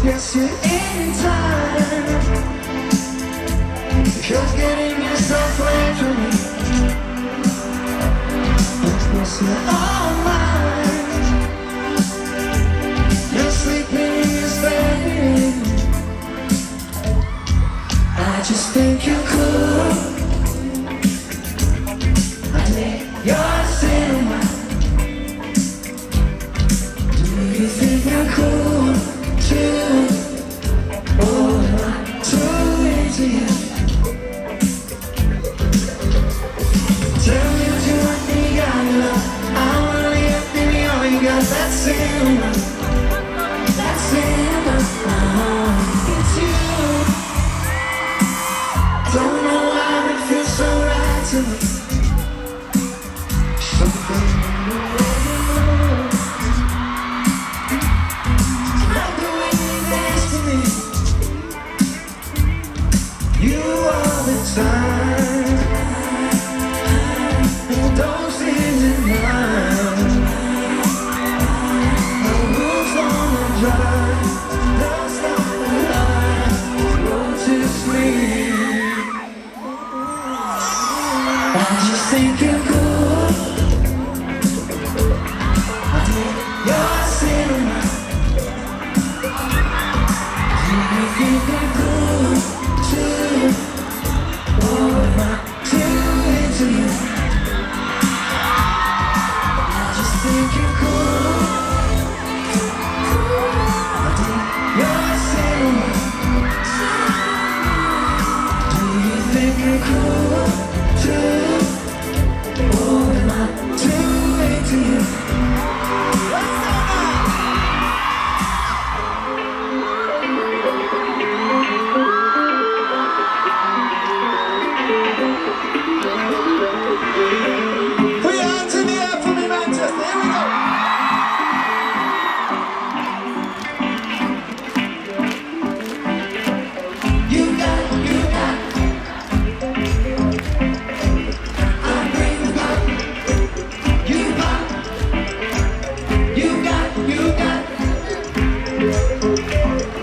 Guess you're in time, 'cause getting yourself away from me, I guess you're all mine. You're sleeping in your bed. I just think you're cool. I think you're cinema. Do you think you're cool too? Or am I too into you? Tell me what you want, and you got it all. I wanna live, baby, all you got, that's cinema. That's cinema. It's you. Don't know why it feels so right to me. Something in the way you move, like the way you dance to me. You all the time, you don't seem to mind. The roof's on the drive, that's not the line. Go to sleep. I just think you're cool. I think you're cinema. Do you think I'm cool too? Or am I too into you? I just think you're cool. I think you're cinema. Do you think you're cool too? Or am I too into you? Put your hands in the air for me, Manchester. Here we go. You got, I bring the pop. You pop. You got.